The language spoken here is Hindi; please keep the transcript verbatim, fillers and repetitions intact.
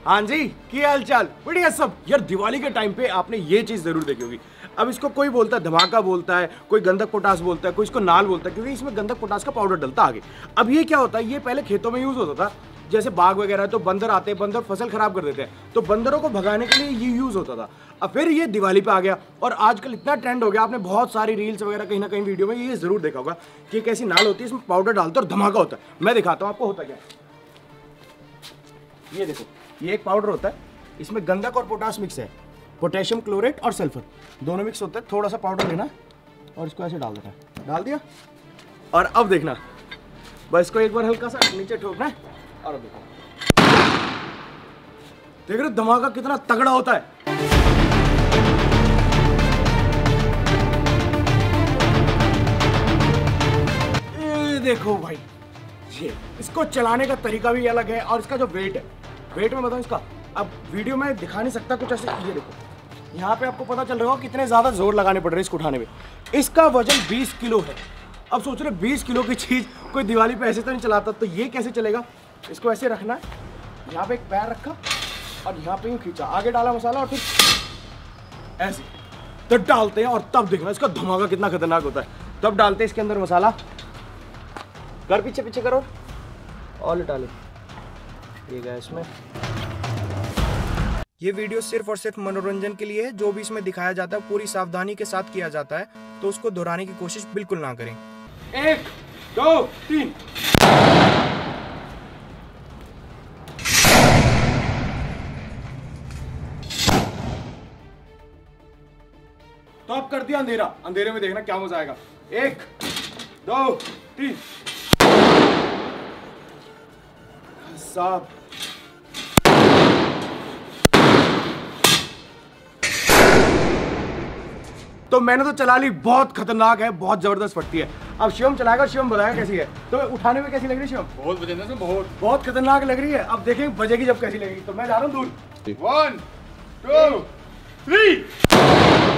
हाँ जी, क्या हाल चाल? बढ़िया सब। यार दिवाली के टाइम पे आपने ये चीज जरूर देखी होगी। अब इसको कोई बोलता है धमाका बोलता है, कोई गंधक पोटास बोलता है, कोई इसको नाल बोलता है, क्योंकि इसमें गंधक पोटास का पाउडर डलता आगे। अब ये क्या होता है, ये पहले खेतों में यूज होता था, जैसे बाग वगैरह, तो बंदर आते हैं, बंदर फसल खराब कर देते हैं, तो बंदरों को भगाने के लिए ये यूज होता था। अब फिर ये दिवाली पे आ गया और आजकल इतना ट्रेंड हो गया, आपने बहुत सारी रील्स वगैरह कहीं ना कहीं वीडियो में ये जरूर देखा होगा कि एक ऐसी नाल होती है, इसमें पाउडर डालते और धमाका होता है। मैं दिखाता हूँ आपको होता क्या। ये देखो, ये एक पाउडर होता है, इसमें गंधक और पोटास मिक्स है, पोटेशियम क्लोरेट और सल्फर दोनों मिक्स होता है। थोड़ा सा पाउडर लेना और इसको ऐसे डाल देना है, डाल दिया। और अब देखना, बस इसको एक बार हल्का सा नीचे ठोकना है और अब देखो, देख रहे धमाका कितना तगड़ा होता है। ये देखो भाई, ये इसको चलाने का तरीका भी अलग है और इसका जो वेट है, वेट में बताऊं इसका, अब वीडियो में दिखा नहीं सकता कुछ ऐसे। ये देखो, यहाँ पे आपको पता चल रहा होगा कितने ज्यादा जोर लगाने पड़ रहे हैं इसको उठाने में। इसका वजन बीस किलो है। अब सोच रहे बीस किलो की चीज कोई दिवाली पे ऐसे तो नहीं चलाता, तो ये कैसे चलेगा। इसको ऐसे रखना है, यहाँ पे एक पैर रखा और यहाँ पे यूं खींचा, आगे डाला मसाला और फिर ऐसे तो डालते हैं और तब देखना इसका धमाका कितना खतरनाक होता है। तब डालते हैं इसके अंदर मसाला, कर पीछे पीछे करो और लिटा ले। ये गैस में ये वीडियो सिर्फ और सिर्फ मनोरंजन के लिए है। जो भी इसमें दिखाया जाता है पूरी सावधानी के साथ किया जाता है, तो उसको दोहराने की कोशिश बिल्कुल ना करें। एक दो तीन। तो अब कर दिया अंधेरा, अंधेरे में देखना क्या मजा आएगा। एक दो तीन। साहब तो मैंने तो चला ली, बहुत खतरनाक है, बहुत जबरदस्त फटती है। अब शिवम चलाएगा, शिवम बताएगा कैसी है। तो उठाने में कैसी लग रही है शिवम? बहुत बजेंगे, बहुत बहुत खतरनाक लग रही है। अब देखेंगे बजेगी जब कैसी लगेगी। तो मैं जा रहा हूँ दूर। One two three.